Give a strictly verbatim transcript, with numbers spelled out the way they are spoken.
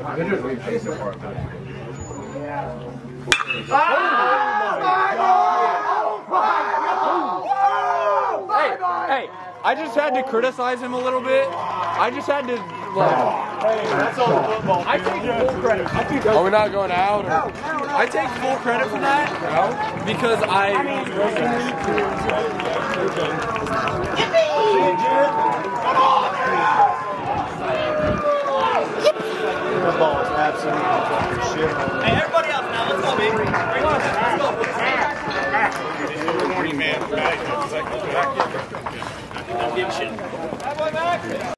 could just leave face apart. Yeah. Oh my God! Hey, hey, I just had to criticize him a little bit. I just had to, like, Hey, that's all the football. I take full credit. I think Are we not going out? Or? No, no, no. I take full credit for that because I. The ball is absolutely fucking shit. Hey, everybody else now, let's go, baby. Bring it on. Let's go. Three man. Don't give a shit.